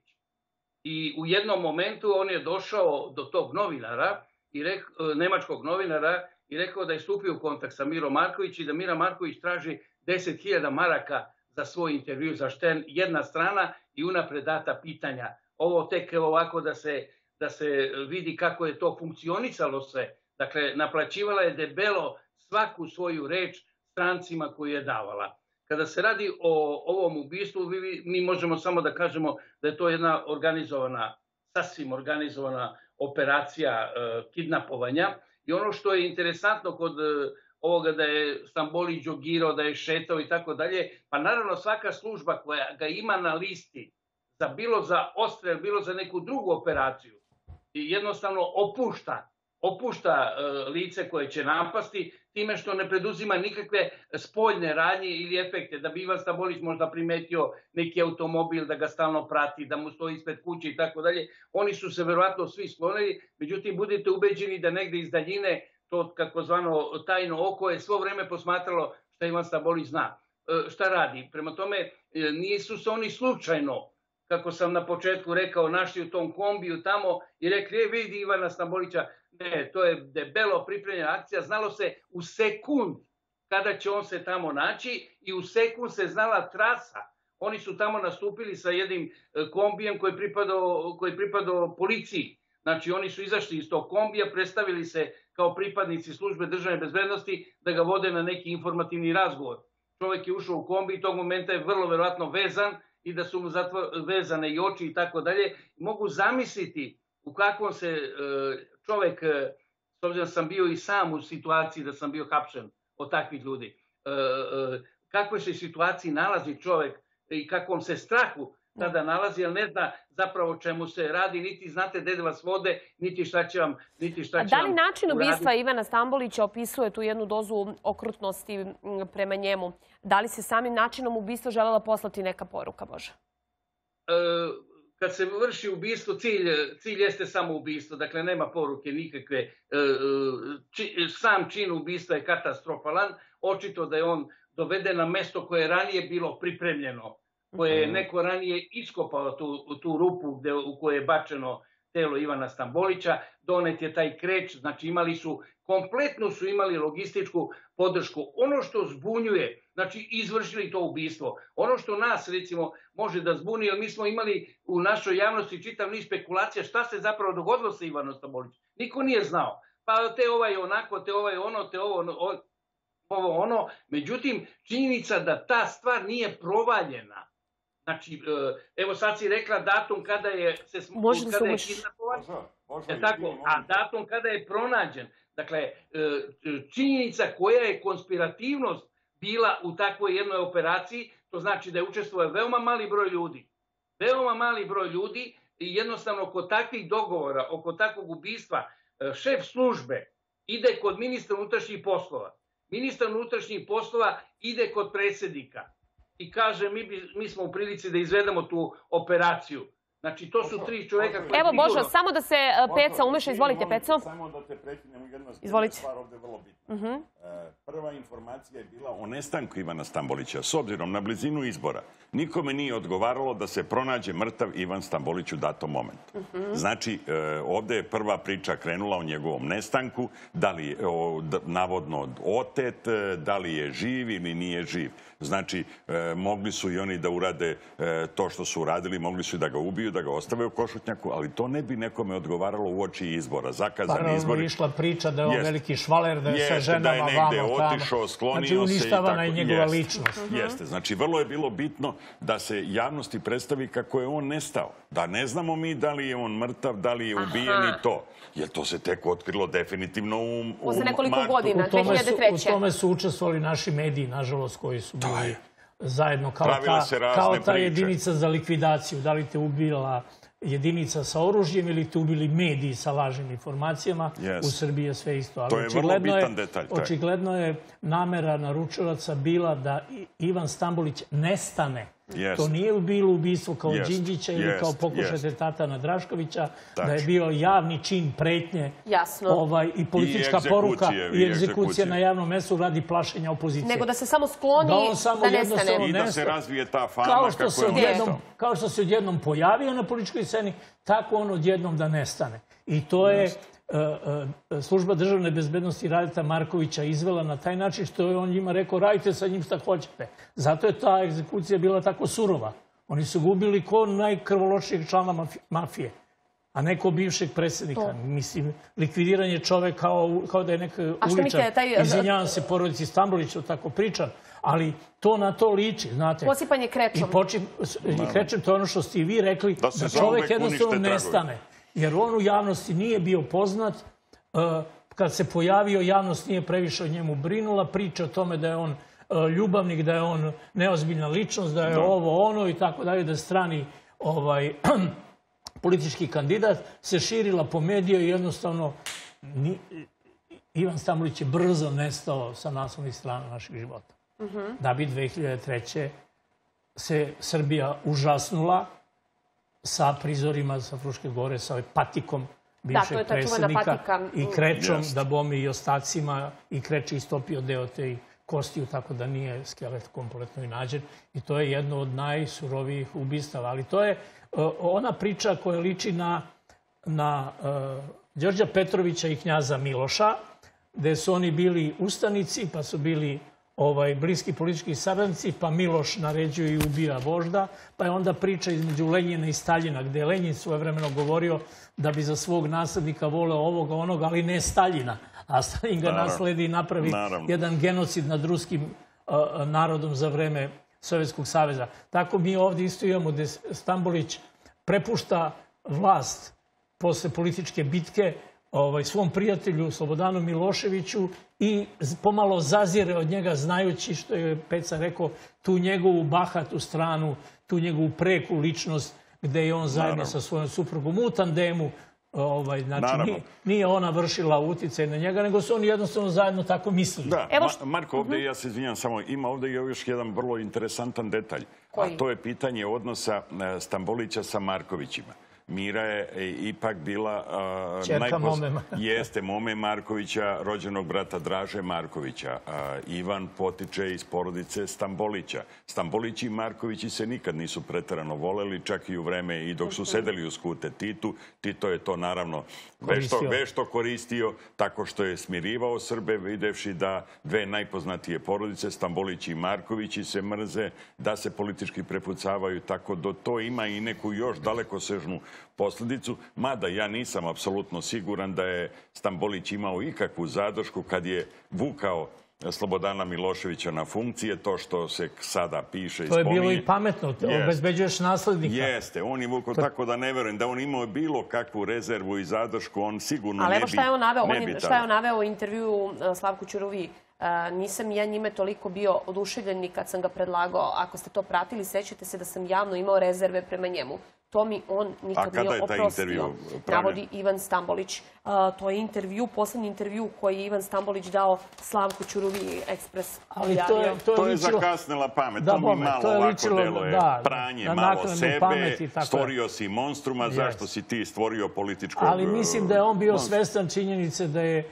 I u jednom momentu on je došao do tog novinara, i rek, uh, nemačkog novinara, i rekao da je stupio u kontakt sa Mirom Marković i da Mira Marković traži deset hiljada maraka za svoj intervju za Štern, jedna strana i unapred data pitanja. Ovo tek ovako da se, da se vidi kako je to funkcionisalo sve. Dakle, naplaćivala je debelo svaku svoju reč strancima koju je davala. Kada se radi o ovom ubistvu, mi možemo samo da kažemo da je to jedna organizovana, sasvim organizovana operacija e, kidnapovanja. I ono što je interesantno kod ovoga da je Stambolić džogirao, da je šetao i tako dalje, pa naravno svaka služba koja ga ima na listi, za bilo za odstrel, bilo za neku drugu operaciju, jednostavno opušta, opušta e, lice koje će napasti time što ne preduzima nikakve spoljne radnje ili efekte, da bi Ivan Stambolić možda primetio neki automobil da ga stalno prati, da mu stoji ispred kuće i tako dalje. Oni su se verovatno svi sklonili, međutim budite ubeđeni da negde iz daljine to kako zvano tajno oko je svo vreme posmatralo šta Ivan Stambolić zna, e, šta radi. Prema tome, e, nisu se oni slučajno, kako sam na početku rekao, našli u tom kombiju tamo i rekli, e, vidi Ivana Stambolića. Ne, to je debelo pripremljena akcija. Znalo se u sekund kada će on se tamo naći i u sekund se znala trasa. Oni su tamo nastupili sa jednim kombijem koji je pripadao, koji je pripadao policiji. Znači, oni su izašli iz tog kombija, predstavili se kao pripadnici službe državne bezbednosti da ga vode na neki informativni razgovor. Čovjek je ušao u kombi i tog momenta je vrlo verovatno vezan i da su mu zato vezane i oči i tako dalje. Mogu zamisliti u kakvom se čovjek, s obzirom da sam bio i sam u situaciji da sam bio hapšen od takvih ljudi, kakvoj se situaciji nalazi čovjek i kakvom se strahu tada nalazi, ali ne zna zapravo čemu se radi, niti znate gde vas vode, niti šta će vam uraditi. Da li način ubistva Ivana Stambolića opisuje tu jednu dozu okrutnosti prema njemu? Da li se samim načinom ubistva želela poslati neka poruka, Bože? Kad se vrši ubistvo, cilj jeste samo ubistvo, dakle nema poruke nikakve. Sam čin ubistva je katastrofalan, očito da je on doveden na mesto koje je ranije bilo pripremljeno, koje je neko ranije iskopao tu rupu u kojoj je bačeno telo Ivana Stambolića, donet je taj kreć, znači imali su, kompletno su imali logističku podršku. Ono što zbunjuje, znači izvršili to ubistvo, ono što nas recimo može da zbuni, jer mi smo imali u našoj javnosti čitav niz spekulacija šta se zapravo dogodilo sa Ivanom Stambolićem. Niko nije znao. Pa te ovaj onako, te ovaj ono, te ovo ovo ono. Međutim, činjenica da ta stvar nije provaljena. Znači, evo sad si rekla datum kada je se kidnapovan, a datum kada je pronađen. Dakle, činjenica koja je konspirativnost bila u takvoj jednoj operaciji, to znači da je učestvovao veoma mali broj ljudi. Veoma mali broj ljudi i jednostavno kod takvih dogovora, oko takvog ubistva, šef službe ide kod ministra unutrašnjih poslova. Ministar unutrašnjih poslova ide kod predsjednika i kaže mi smo u prilici da izvedemo tu operaciju. Znači, to su tri čovjeka koji... Evo, Božo, samo da se Peca umeša. Izvolite, Peco. Samo da te prekinem, jedna stvar ovdje vrlo bitna. Prva informacija je bila o nestanku Ivana Stambolića. S obzirom na blizinu izbora, nikome nije odgovaralo da se pronađe mrtav Ivan Stambolić u datom momentu. Znači, ovdje je prva priča krenula o njegovom nestanku, da li je navodno otet, da li je živ ili nije živ. Znači, mogli su i oni da urade to što su uradili, mogli su i da ga ubiju, da ga ostave u Košutnjaku, ali to ne bi nekome odgovaralo u oči izbora. Zakazani izbori... Paralelno išla priča da je on veliki švaler, da je sa ženama vamo tamo. Znači, uništavana je njegova ličnost. Jeste. Znači, vrlo je bilo bitno da se javnosti predstavi kako je on nestao. Da ne znamo mi da li je on mrtav, da li je ubijen i to. Jer to se tek otkrilo definitivno u martu. Posle nekoliko godina, dve hiljade treće. U tome su učestvovali naši mediji, nažalost, koji su bili zajedno kao ta jedinica za likvidaciju. Da li te ubila jedinica sa oružjem ili te ubili mediji sa lažnim informacijama. U Srbiji je sve isto. To je vrlo bitan detalj. Očigledno je namera naručilaca bila da Ivan Stambolić nestane. To nije bilo ubistvo kao Đinđića ili kao pokušaj atentata Draškovića, da je bio javni čin pretnje i politička poruka i egzekucija na javnom mestu radi plašenja opozicije. Nego da se samo skloni da nestane. I da se razvije ta fama kako je on nestao. Kao što se odjednom pojavio na političkoj sceni, tako on odjednom da nestane. I to je služba državne bezbednosti Radeta Markovića izvela na taj način što je on njima rekao radite sa njim šta hoćete. Zato je ta egzekucija bila tako surova. Oni su gubili ko najkrvoločijeg člana mafije, a ne ko bivšeg predsjednika. Mislim, likvidiranje čoveka kao da je neka uličan. Izvinjavam se porodici Stambolića, tako pričam, ali to na to liči, znate. Posipanje krečom. I krečem, to je ono što ste i vi rekli, da čovek jednostavno nestane. Jer on u javnosti nije bio poznat. Kad se pojavio, javnost nije previše o njemu brinula. Priča o tome da je on ljubavnik, da je on neozbiljna ličnost, da je ovo ono i tako dalje, da je strani politički kandidat, se širila po mediju i jednostavno Ivan Stambolić je brzo nestao sa naslovnih strana naših života. Da bi dve hiljade treće se Srbija užasnula sa prizorima sa Fruške gore, sa patikom bivšeg predsjednika i krečom, da bomi i ostacima, i kreči istopio deo te kostiju, tako da nije skelet kompletno i nađen. I to je jedno od najsurovijih ubistava. Ali to je ona priča koja liči na Đorđa Petrovića i knjaza Miloša, gde su oni bili ustanici, pa su bili bliski politički saradnici, pa Miloš naređuje i ubija vožda, pa je onda priča između Lenjina i Staljina, gde je Lenjin svojevremeno govorio da bi za svog naslednika voleo ovoga, onoga, ali ne Staljina. A Staljin ga nasledi i napravi jedan genocid nad ruskim narodom za vreme Sovjetskog saveza. Tako mi ovdje isto imamo gde Stambolić prepušta vlast posle političke bitke svom prijatelju Slobodanu Miloševiću i pomalo zazire od njega, znajući, što je Peca rekao, tu njegovu bahatu stranu, tu njegovu preku ličnost gde je on zajedno sa svojom suprugom u tandemu. Znači, nije ona vršila uticaj na njega, nego su oni jednostavno zajedno tako mislili. Da, Marko, ovdje, ja se izvinjam samo, ima ovdje još jedan vrlo interesantan detalj. A to je pitanje odnosa Stambolića sa Markovićima. Mira je ipak bila... Čerka Mome. Jeste, Mome Markovića, rođenog brata Draže Markovića. Ivan potiče iz porodice Stambolića. Stambolići i Markovići se nikad nisu preterano voleli, čak i u vreme i dok su sedeli u skute Titu. Tito je to naravno vešto koristio, tako što je smirivao Srbe, videvši da dve najpoznatije porodice, Stambolići i Markovići, se mrze, da se politički prepucavaju, tako da to ima i neku još dalekosežnu posljedicu, mada ja nisam apsolutno siguran da je Stambolić imao ikakvu zadršku kad je vukao Slobodana Miloševića na funkcije, to što se sada piše i spominje. To je bilo i pametno, obezbeđuješ naslednika. Jeste, on je vukao tako da ne verujem, da on imao bilo kakvu rezervu i zadršku, on sigurno ne bi... Ali evo šta je on naveo, šta je on naveo u intervju Slavku Ćuruviji. Nisam ja njime toliko bio oduševljen ni kad sam ga predlagao. Ako ste to pratili, sećate se da sam javno imao rezerve prema njemu. To mi on nikad nije oprostio, navodi Ivan Stambolić. To je intervju, poslednji intervju koji je Ivan Stambolić dao Slavku Ćuruviji, Ekspres objavio. To je zakasnila pamet, to mi malo ovako deluje. Pranje malo sebe, stvorio si monstruma, zašto si ti stvorio političkog... Ali mislim da je on bio svestan činjenice da je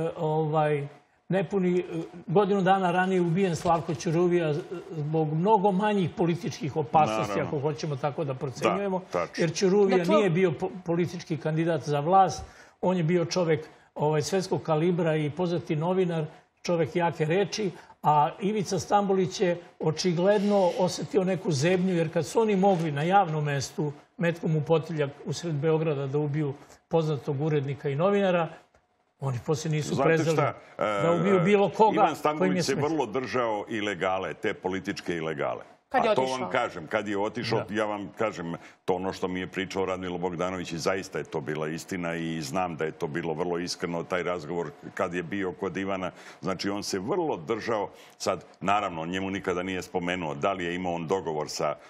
nepuni godinu dana ranije ubijen Slavko Ćuruvija zbog mnogo manjih političkih opasnosti, ako hoćemo tako da procenjujemo. Jer Ćuruvija nije bio politički kandidat za vlast. On je bio čovek svetskog kalibra i poznati novinar, čovek jake reči. A Ivica Stambolić je očigledno osetio neku zebnju, jer kad su oni mogli na javnom mestu, metkom u potiljak usred Beograda, da ubiju poznatog urednika i novinara, oni poslije nisu prezali da ubiju bilo koga. Ivan Stambolić se vrlo držao ilegale, te političke ilegale. Kad je otišao? A to vam kažem, kad je otišao, ja vam kažem, to ono što mi je pričao Radmilo Bogdanović i zaista je to bila istina i znam da je to bilo vrlo iskreno, taj razgovor kad je bio kod Ivana. Znači, on se vrlo držao, sad, naravno, njemu nikada nije spomenuo da li je imao on dogovor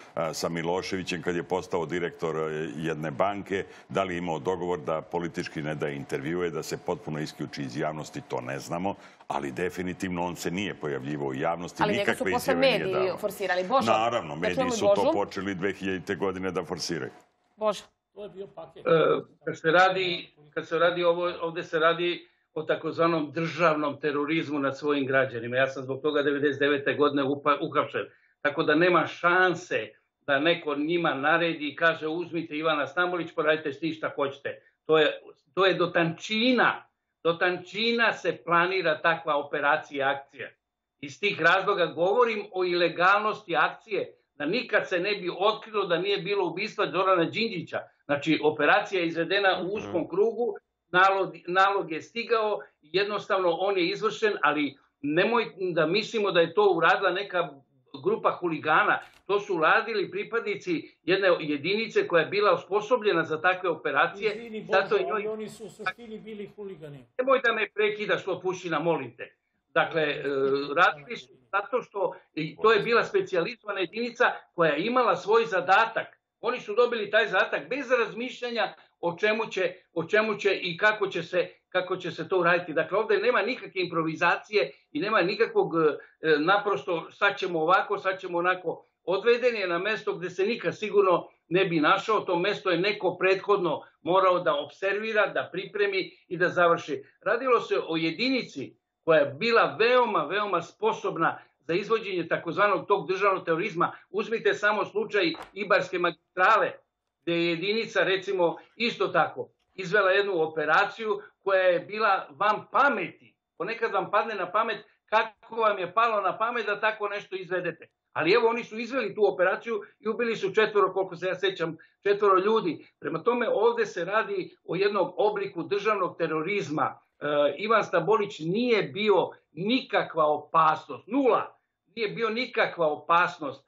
sa Miloševićem kad je postao direktor jedne banke, da li je imao dogovor da politički ne daje intervjue, da se potpuno isključi iz javnosti, to ne znamo, ali definitivno on se nije pojavljivao u javnosti, nikakve izjave nije dao. Ali njega su posle mediji forsirali. Božo, naravno, mediji su to počeli dve hiljadite. godine da forsiraju. Bože. To je bio paket. Kad se radi, kad se radi ovo, ovdje se radi o takozvanom državnom terorizmu nad svojim građanima. Ja sam zbog toga devedeset devete. godine uhapšen. Tako da nema šanse da neko njima naredi i kaže uzmite Ivana Stambolić, poradite s njim šta hoćete. To je, to je do tančina. Do tančina se planira takva operacija i akcija. Iz tih razloga govorim o ilegalnosti akcije, da nikad se ne bi otkrilo da nije bilo ubistva Zorana Đinđića. Znači, operacija je izvedena u uskom krugu, nalog, nalog je stigao, jednostavno on je izvršen, ali nemoj da mislimo da je to uradila neka grupa huligana. To su uradili pripadnici jedne jedinice koja je bila osposobljena za takve operacije. Izvini Bože, ali oni su u suštini bili huligani. Nemoj da me prekidaš, Lopušina, molim te. Dakle, radili su zato što to je bila specijalizovana jedinica koja je imala svoj zadatak. Oni su dobili taj zadatak bez razmišljanja o čemu će, o čemu će i kako će se, kako će se to uraditi. Dakle, ovdje nema nikakve improvizacije i nema nikakvog naprosto sad ćemo ovako, sad ćemo onako. Odveden je na mesto gdje se nikad sigurno ne bi našao. To mesto je neko prethodno morao da observira, da pripremi i da završi. Radilo se o jedinici koja je bila veoma, veoma sposobna za izvođenje takozvanog tog državnog terorizma. Uzmite samo slučaj Ibarske magistrale, gdje je jedinica, recimo, isto tako izvela jednu operaciju koja je bila vam pameti. Ponekad vam padne na pamet kako vam je palo na pamet da tako nešto izvedete. Ali evo, oni su izveli tu operaciju i ubili su četvoro, koliko se ja sećam, četvoro ljudi. Prema tome, ovdje se radi o jednom obliku državnog terorizma. Ivan Stambolić nije bio nikakva opasnost, nula, nije bio nikakva opasnost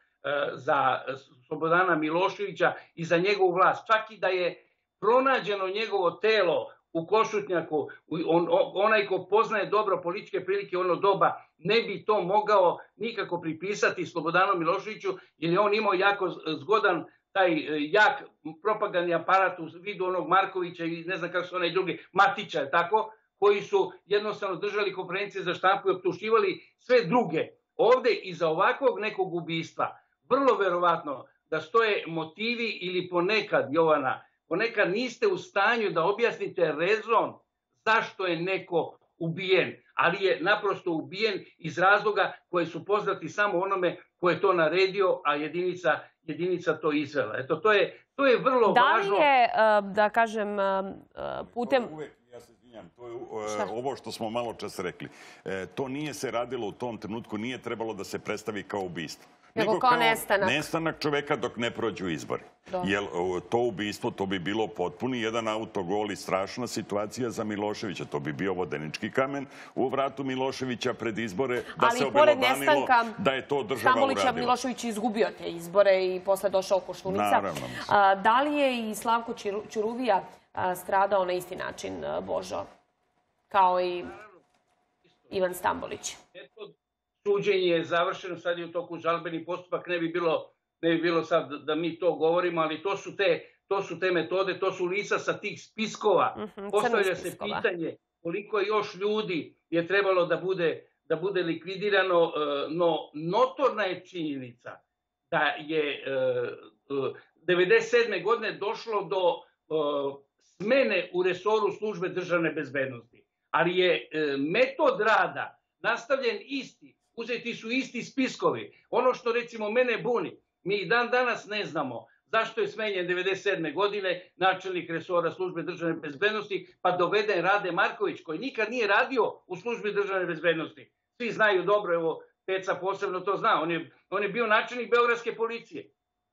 za Slobodana Miloševića i za njegovu vlast. Čak i da je pronađeno njegovo telo u Košutnjaku, on, onaj ko poznaje dobro političke prilike ono doba, ne bi to mogao nikako pripisati Slobodanu Miloševiću, jer je on imao jako zgodan taj jak propagandni aparat u vidu onog Markovića i ne znam kako su onaj drugi, Matića, tako, koji su jednostavno držali konferencije za štampu i optuživali sve druge. Ovde iza ovakvog nekog ubistva, vrlo verovatno da stoje motivi ili ponekad, Jovana, ponekad niste u stanju da objasnite rezon zašto je neko ubijen, ali je naprosto ubijen iz razloga koje su poznati samo onome ko je to naredio, a jedinica, jedinica to izvela. Eto, to je, to je vrlo važno. Da li je, da kažem, putem... Ja se izvinjam, to je ovo što smo malo čas rekli. To nije se radilo u tom trenutku, nije trebalo da se predstavi kao ubistvo. Nego kao nestanak. Nestanak čoveka dok ne prođu izbori. Jer to ubistvo, to bi bilo potpuni jedan autogol i strašna situacija za Miloševića. To bi bio vodenički kamen u vratu Miloševića pred izbore, da se obelodanilo da je to država uradila. Stambolića Milošević izgubio te izbore i posle došao Koštunica. Da li je i Slavko Ćuruvija stradao na isti način, Božo, kao i Ivan Stambolić? Suđenje je završeno, sad je u toku žalbeni postupak, ne bi bilo, ne bi bilo sad da mi to govorimo, ali to su te, to su te metode, to su lica sa tih spiskova. Mm-hmm, Postavlja se pitanje koliko još ljudi je trebalo da bude, da bude likvidirano, no notorna je činjenica da je devedeset sedme godine došlo do smene u resoru službe državne bezbednosti. Ali je metod rada nastavljen isti. Uzeti su isti spiskovi. Ono što recimo mene buni, mi i dan danas ne znamo zašto je smenjen devedeset sedme godine načelnik resora službe državne bezbednosti, pa doveden Rade Marković, koji nikad nije radio u službi državne bezbednosti. Svi znaju dobro, evo Peca posebno to zna, on je, on je bio načelnik beogradske policije.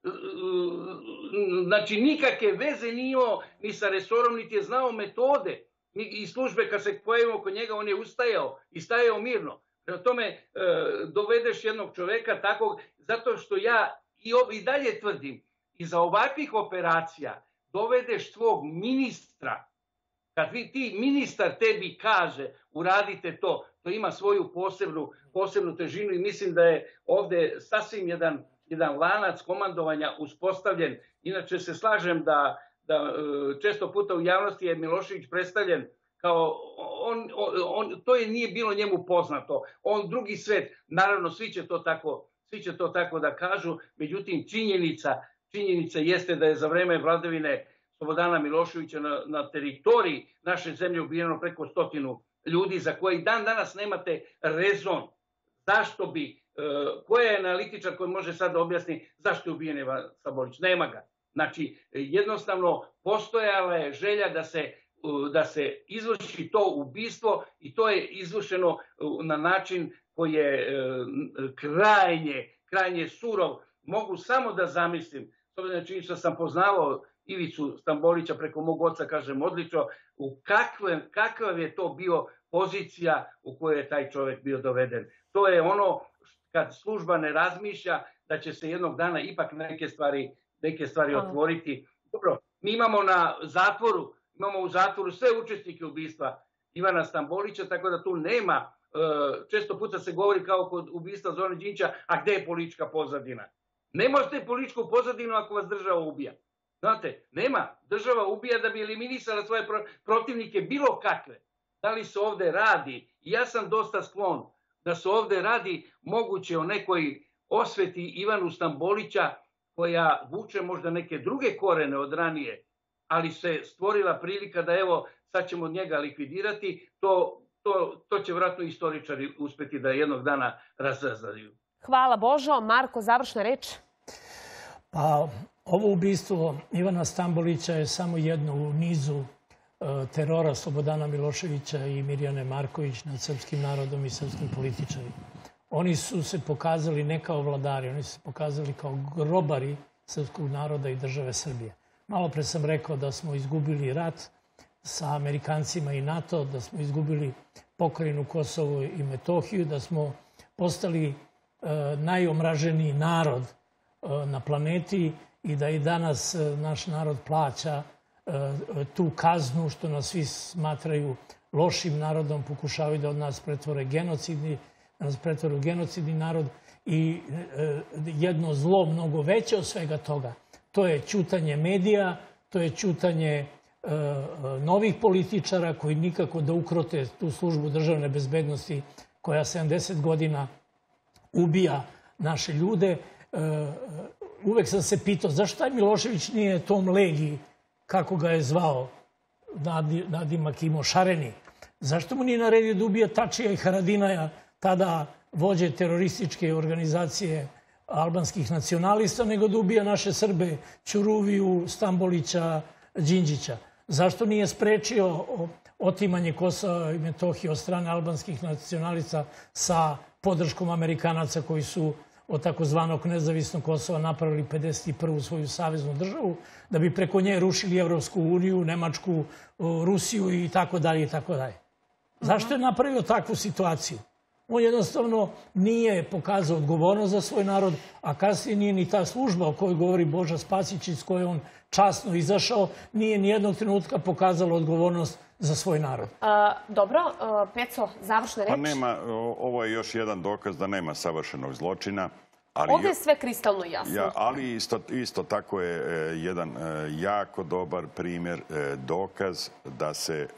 Znači nikakve veze nije imao ni sa resorom, niti je znao metode i službe. Kad se pojavimo kod njega, on je ustajao i stajao mirno. Prema tome, dovedeš jednog čoveka takvog, zato što ja i dalje tvrdim, iza ovakvih operacija dovedeš svog ministra. Kad ti ministar tebi kaže uradite to, to ima svoju posebnu, posebnu težinu i mislim da je ovde sasvim jedan, jedan lanac komandovanja uspostavljen. Inače se slažem da, da često puta u javnosti je Milošević predstavljen kao, on, on, to je nije bilo njemu poznato. On drugi svet, naravno svi će to tako, svi će to tako da kažu, međutim činjenica, činjenica jeste da je za vreme vladavine Slobodana Miloševića na, na teritoriji naše zemlje ubijeno preko stotinu ljudi za koje dan danas nemate rezon. Zašto bi, uh, koja je analitičar koji može sad da objasni zašto je ubijen Ivan Stambolić? Nema ga. Znači, jednostavno postojala je želja da se da se izvrši to ubistvo i to je izvršeno na način koji je krajnje, krajnje surov. Mogu samo da zamislim, s obzirom na činjenicu što sam poznavao Ivicu Stambolića preko mog oca, kažem odlično, u kakve, kakav je to bio pozicija u kojoj je taj čovjek bio doveden. To je ono kad služba ne razmišlja da će se jednog dana ipak neke stvari, neke stvari otvoriti. Dobro, mi imamo na zatvoru Imamo u zatvoru sve učesnike ubistva Ivana Stambolića, tako da tu nema, često puta se govori kao kod ubistva Zorana Đinđića, a gde je politička pozadina? Ne možete političku pozadinu ako vas država ubija. Znate, nema. Država ubija da bi eliminisala svoje protivnike bilo kakve. Da li se ovde radi, i ja sam dosta sklon da se ovde radi moguće o nekoj osveti Ivanu Stambolića koja vuče možda neke druge korene od ranije, ali se stvorila prilika da evo, sad ćemo od njega likvidirati, to, to, to će vjerojatno istoričari uspeti da jednog dana razraznaju. Hvala Božo. Marko, završna reč? Pa, ovo ubistvo Ivana Stambolića je samo jedno u nizu terora Slobodana Miloševića i Mirjane Marković nad srpskim narodom i srpskim političarima. Oni su se pokazali ne kao vladari, oni su se pokazali kao grobari srpskog naroda i države Srbije. Malo pre sam rekao da smo izgubili rat sa Amerikancima i NATO, da smo izgubili pokrajinu Kosovo i Metohiju, da smo postali najomraženiji narod na planeti i da i danas naš narod plaća tu kaznu, što nas svi smatraju lošim narodom, pokušavaju da od nas pretvore genocidni, da nas pretvore u genocidni narod i jedno zlo mnogo veće od svega toga. To je ćutanje medija, to je ćutanje novih političara koji nikako da ukrote tu službu državne bezbednosti koja sedamdeset godina ubija naše ljude. Uvek sam se pitao zašto taj Milošević nije tom Legiji, kako ga je zvao, nadimak imao Šareni. Zašto mu nije naredio da ubija Tačija i Haradinaja, tada vođe terorističke organizacije albanskih nacionalista, nego da ubija naše Srbe, Ćuruviju, Stambolića, Đinđića? Zašto nije sprečio otimanje Kosova i Metohije od strane albanskih nacionalista sa podrškom Amerikanaca koji su od takozvanog nezavisnog Kosova napravili pedeset prvu svoju saveznu državu, da bi preko nje rušili Evropsku uniju, Nemačku, Rusiju i tako dalje i tako dalje? Zašto je napravio takvu situaciju? On jednostavno nije pokazao odgovornost za svoj narod, a kasnije nije ni ta služba o kojoj govori Boža Spasić, iz koje on časno izašao, nije ni jednog trenutka pokazala odgovornost za svoj narod. Dobro, Peco, završna reč. Pa nema, ovo je još jedan dokaz da nema savršenog zločina. Ovdje je sve kristalno jasno. Ali isto tako je jedan jako dobar primjer, dokaz da se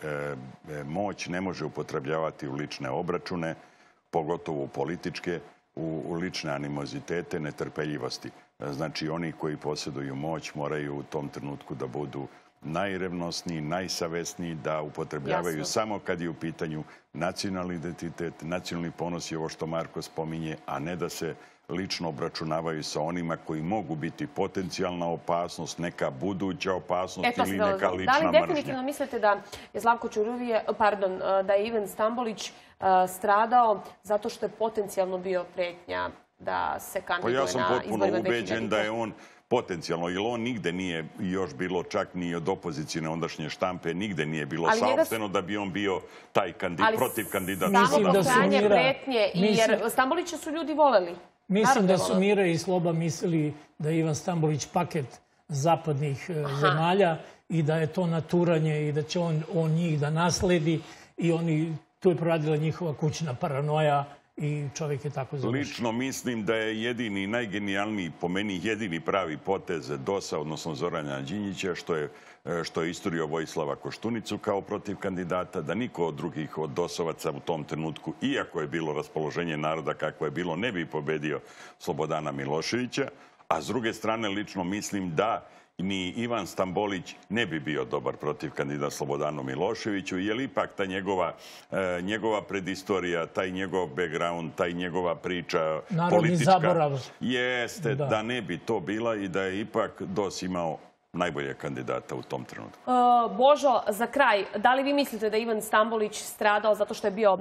moć ne može upotrebljavati u lične obračune, pogotovo u političke, u lične animozitete, netrpeljivosti. Znači, oni koji posjeduju moć moraju u tom trenutku da budu najrevnosniji, najsavesniji, da upotrebljavaju samo kad je u pitanju nacionalni identitet, nacionalni ponos i ovo što Marko spominje, a ne da se lično obračunavaju sa onima koji mogu biti potencijalna opasnost, neka buduća opasnost ili neka lična mržnja. Da li definitivno mislite da je Slavko Ćuruvije, pardon, da je Ivan Stambolić stradao zato što je potencijalno bio pretnja da se kandiduje na izborima dve hiljadite? Pa ja sam potpuno ubeđen da je on potencijalno, jer on nigde nije još bilo čak ni od opozicijne ondašnje štampe, nigde nije bilo saopšteno da bi on bio taj protiv kandidat. Ali samo postojanje pretnje, jer Stambolića su ljudi voleli. Mislim da su Mira i Sloba mislili da je Ivan Stambolić paket zapadnih zemalja i da je to naturanje i da će on njih da nasledi i oni, tu je proradila njihova kućna paranoja i čovjek je tako završio. Lično mislim da je jedini, najgenijalniji, po meni jedini pravi potez DOS-a, odnosno Zorana Đinđića, što je isturio Vojislava Koštunicu kao protiv kandidata, da niko od drugih od DOS-ovaca u tom trenutku, iako je bilo raspoloženje naroda kakvo je bilo, ne bi pobedio Slobodana Miloševića. A s druge strane, lično mislim da ni Ivan Stambolić ne bi bio dobar protiv kandidata Slobodanu Miloševiću, jer ipak ta njegova predistorija, taj njegov background, taj njegova priča politička jeste da ne bi to bila i da je ipak DOS imao najbolje kandidata u tom trenutku. Božo, za kraj, da li vi mislite da je Ivan Stambolić stradao zato što je bio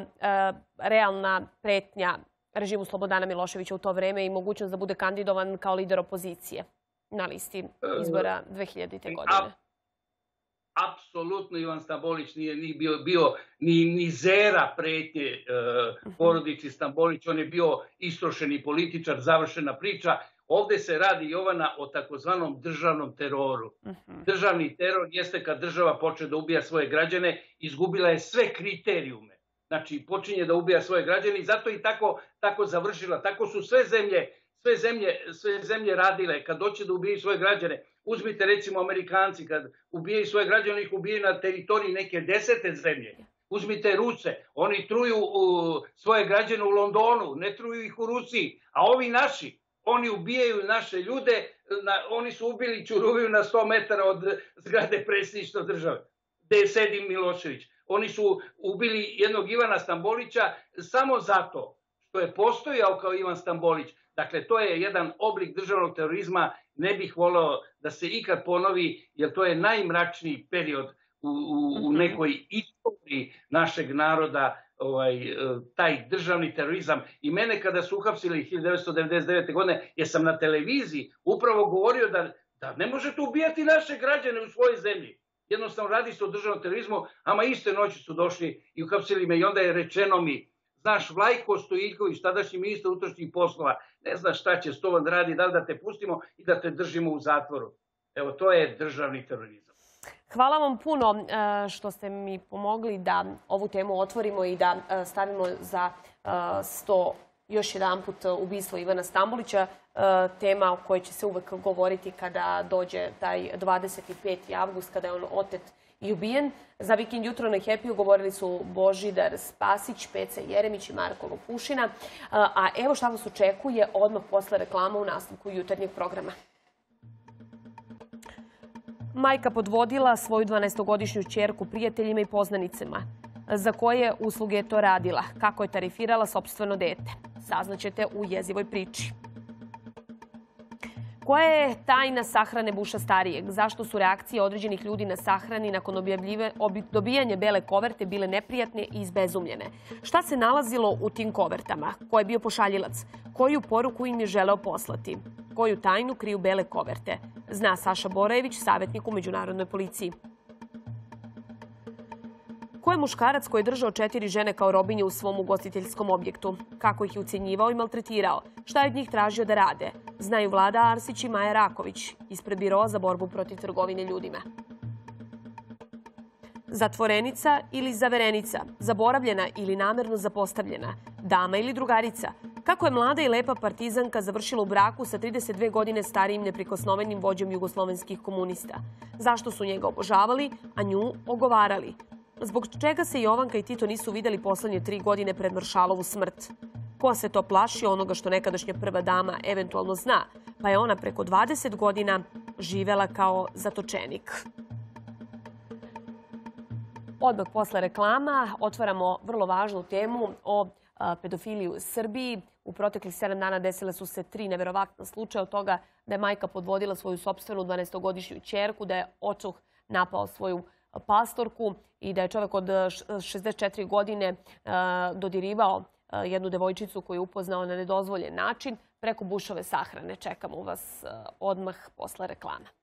realna pretnja režimu Slobodana Miloševića u to vreme i mogućnost da bude kandidovan kao lider opozicije na listi izbora dve hiljadite. godine? Apsolutno Ivan Stambolić nije bio ni zera pretnje porodici Stambolić. On je bio istrošeni političar, završena priča. Ovdje se radi, Jovana, o takozvanom državnom teroru. Državni teror jeste kad država počne da ubija svoje građane, izgubila je sve kriterijume. Znači, počinje da ubija svoje građane i zato i tako završila. Tako su sve zemlje Sve zemlje, sve zemlje radile kad doće da ubijaju svoje građane. Uzmite recimo Amerikanci, kad ubijaju svoje građane, ih ubijaju na teritoriji neke desete zemlje. Uzmite Ruse, oni truju svoje građane u Londonu, ne truju ih u Rusiji. A ovi naši, oni ubijaju naše ljude, oni su ubili Ćuruviju na sto metara od zgrade predsjedništva države, gde sedi Milošević. Oni su ubili jednog Ivana Stambolića samo zato što je postojao kao Ivan Stambolić. Dakle, to je jedan oblik državnog terorizma, ne bih voleo da se ikad ponovi, jer to je najmračniji period u nekoj istoriji našeg naroda, taj državni terorizam. I mene kada su uhapsili hiljadu devetsto devedeset devete. godine, jer sam na televiziji upravo govorio da ne možete ubijati naše građane u svojoj zemlji. Jednostavno radi se o državnom terorizmu, ama iste noći su došli i uhapsili me i onda je rečeno mi, znaš, Vlajko Stojiljković, tadašnji ministar unutrašnjih poslova, ne znaš šta će s tobom da radi, da li da te pustimo i da te držimo u zatvoru. Evo, to je državni terorizam. Hvala vam puno što ste mi pomogli da ovu temu otvorimo i da stavimo za sto još jedan put ubistvo Ivana Stambolića. Tema o kojoj će se uvek govoriti kada dođe taj dvadeset peti avgust, kada je on otet i ubijen. Za Vikend jutro na Happy-u govorili su Božidar Spasić, Peca Jeremić i Marko Lopušina. A evo šta vas očekuje odmah posle reklama u nastavku jutarnjeg programa. Majka podvodila svoju dvanaestogodišnju ćerku prijateljima i poznanicama. Za koje usluge je to radila? Kako je tarifirala sopstveno dete? Saznaćete u jezivoj priči. Koja je tajna sahrane Buša starijeg? Zašto su reakcije određenih ljudi na sahrani nakon dobijanja bele koverte bile neprijatne i izbezumljene? Šta se nalazilo u tim kovertama? Ko je bio pošaljilac? Koju poruku im je želeo poslati? Koju tajnu kriju bele koverte? Zna Saša Borajević, savjetnik u Međunarodnoj policiji. Ko je muškarac koji je držao četiri žene kao robinje u svom ugostiteljskom objektu? Kako ih je ucenjivao i maltretirao? Šta je od njih tražio da rade? Znaju Vlada Arsić i Maja Raković ispred Biroa za borbu protiv trgovine ljudima. Zatvorenica ili zaverenica? Zaboravljena ili namerno zapostavljena? Dama ili drugarica? Kako je mlada i lepa partizanka završila u braku sa trideset dve godine starijim neprikosnovenim vođom jugoslovenskih komunista? Zašto su njega obožavali, a nju ogovarali? Zbog čega se Jovanka i Tito nisu vidjeli poslednje tri godine pred Maršalovu smrt? Ko se to plaši onoga što nekadašnja prva dama eventualno zna, pa je ona preko dvadeset godina živela kao zatočenik? Odmah posle reklama otvaramo vrlo važnu temu o pedofiliji u Srbiji. U proteklih sedam dana desile su se tri neverovatna slučaja, od toga da je majka podvodila svoju sopstvenu dvanaestogodišnju ćerku, da je očuh napao svoju pastorku i da je čovjek od šezdeset četiri godine dodirivao jednu devojčicu koju je upoznao na nedozvoljen način preko Bušove sahrane. Čekamo vas odmah posle reklama.